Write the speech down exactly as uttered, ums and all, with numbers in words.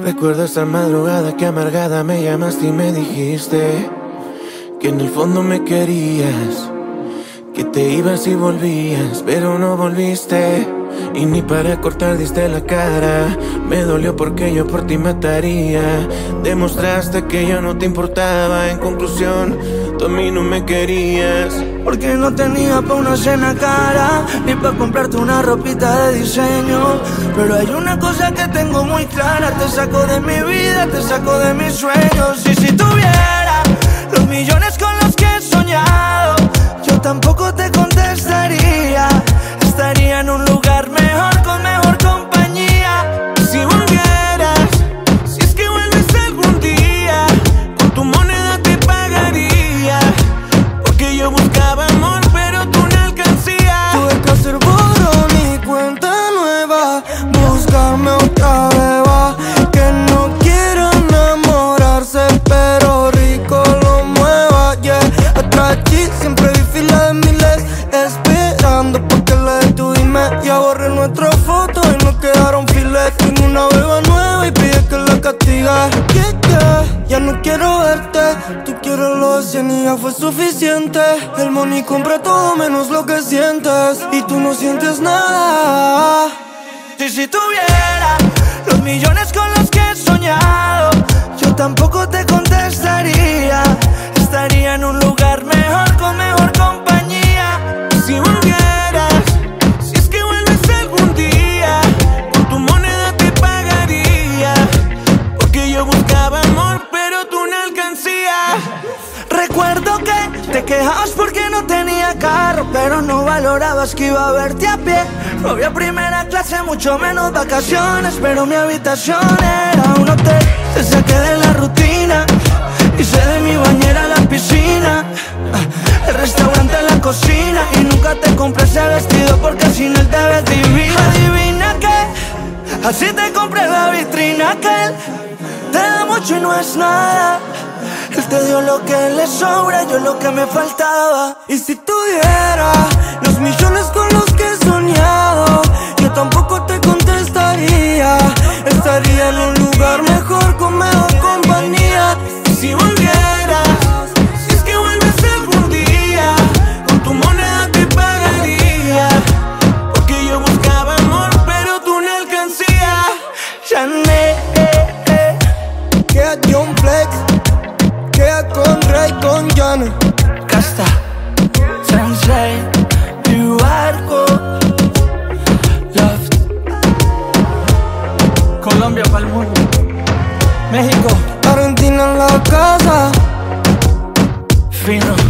Recuerdo esa madrugada que amargada me llamaste y me dijiste que en el fondo me querías, que te ibas y volvías, pero no volviste. Y ni para cortar diste la cara. Me dolió porque yo por ti mataría. Demostraste que yo no te importaba. En conclusión, tú a mí no me querías, porque no tenía pa' una cena cara, ni pa' comprarte una ropita de diseño. Pero hay una cosa que tengo muy clara: te saco de mi vida, te saco de mis sueños. Y si tuviera los millones con los que he soñado, yo tampoco te contestaría. Estaría en un lugar mejor, con mejor compañía. Si volvieras, si es que vuelves algún día, con tu moneda te pagaría, porque yo buscaba amor, pero tú no alcancías. Tuve que hacer borrón y cuenta nueva, buscarme otra beba que no quiera enamorarse, pero rico lo mueva, yeah. Atrás allí siempre vi fila de miles, esperando pa' que le dé tu dime. Ya borré nuestras fotos y nos quedaron files. Tengo una beba nueva y pide que la castigue, yeah, yeah. Ya no quiero verte, tú quieres lo de cien y ya fue suficiente. El money compra todo menos lo que sientes, y tú no sientes nada. Y si tuviera los millones con los que he soñado, yo tampoco te contestaría. Estaría en un lugar mejor, con mejor compañía. Si volvieras, si es que vuelves algún día, con tu moneda te pagaría, porque yo buscaba amor, pero tú no alcancías. Recuerdo que te quejabas porque no tenía carro, pero no valorabas que iba a verte a pie. No había primera clase, mucho menos vacaciones, pero mi habitación era un hotel. Te saqué de la rutina, hice de mi bañera la piscina, el restaurante la cocina, y nunca te compré ese vestido porque sin él te ves divina. Adivina que así te compré la vitrina, que él te da mucho y no es nada. Él te dio lo que le sobra, yo lo que me faltaba. Y si tuviera los millones con los que he soñado, yo tampoco te contestaría. Estaría en un lugar mejor, con mejor compañía. Si volvieras, si es que vuelves algún día, con tu moneda te pagaría, porque yo buscaba amor, pero tú no alcancías. Chanel, eh, eh. Queda John Flex, queda con Ray, con Jan Casta, Sensei, mi barco, Love, Colombia pa'l mundo, México, Argentina en la casa, Fino.